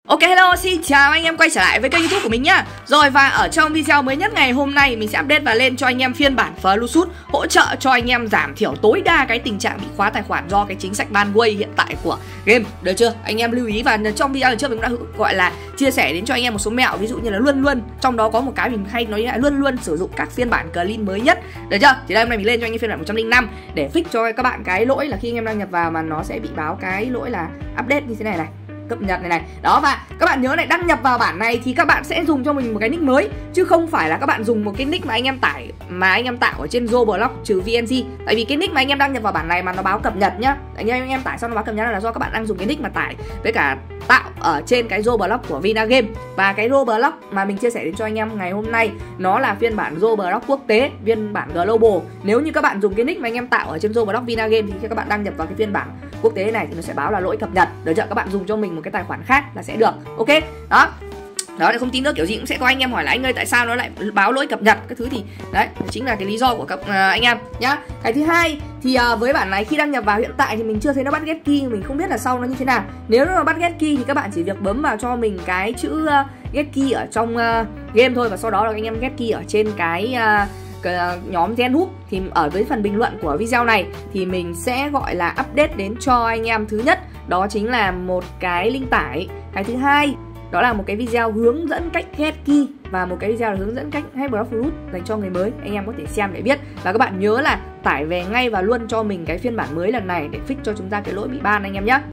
Ok, hello, xin chào anh em quay trở lại với kênh YouTube của mình nhá. Rồi, và ở trong video mới nhất ngày hôm nay mình sẽ update và lên cho anh em phiên bản Flusus, hỗ trợ cho anh em giảm thiểu tối đa cái tình trạng bị khóa tài khoản do cái chính sách ban quay hiện tại của game. Được chưa? Anh em lưu ý, và trong video lần trước mình cũng đã gọi là chia sẻ đến cho anh em một số mẹo, ví dụ như là luôn trong đó có một cái mình hay nói là luôn sử dụng các phiên bản clean mới nhất. Được chưa? Thì đây hôm nay mình lên cho anh em phiên bản 105 để fix cho các bạn cái lỗi là khi anh em đăng nhập vào mà nó sẽ bị báo cái lỗi là update như thế này này, cập nhật này. Đó, và các bạn nhớ này, đăng nhập vào bản này thì các bạn sẽ dùng cho mình một cái nick mới, chứ không phải là các bạn dùng một cái nick mà anh em tải mà anh em tạo ở trên Roblox trừ VNG. Tại vì cái nick mà anh em đăng nhập vào bản này mà nó báo cập nhật nhá, anh em tải xong nó báo cập nhật là do các bạn đang dùng cái nick mà tải với cả tạo ở trên cái Roblox của Vinagame. Và cái Roblox mà mình chia sẻ đến cho anh em ngày hôm nay nó là phiên bản Roblox quốc tế, phiên bản global. Nếu như các bạn dùng cái nick mà anh em tạo ở trên Roblox Vinagame thì khi các bạn đăng nhập vào cái phiên bản quốc tế này thì nó sẽ báo là lỗi cập nhật. Được chưa? Các bạn dùng cho mình một cái tài khoản khác là sẽ được. Ok, đó để không tin nữa, kiểu gì cũng sẽ có anh em hỏi là anh ơi tại sao nó lại báo lỗi cập nhật các thứ, thì đấy chính là cái lý do của các anh em nhá. Cái thứ hai thì với bản này khi đăng nhập vào hiện tại thì mình chưa thấy nó bắt get key, mình không biết là sau nó như thế nào. Nếu nó bắt get key thì các bạn chỉ việc bấm vào cho mình cái chữ get key ở trong game thôi, và sau đó là anh em get key ở trên cái nhóm Gen Hub. Thì ở với phần bình luận của video này thì mình sẽ gọi là update đến cho anh em. Thứ nhất đó chính là một cái link tải, cái thứ hai đó là một cái video hướng dẫn cách get key, và một cái video là hướng dẫn cách hack block root dành cho người mới. Anh em có thể xem để biết, và các bạn nhớ là tải về ngay và luôn cho mình cái phiên bản mới lần này để fix cho chúng ta cái lỗi bị ban anh em nhé.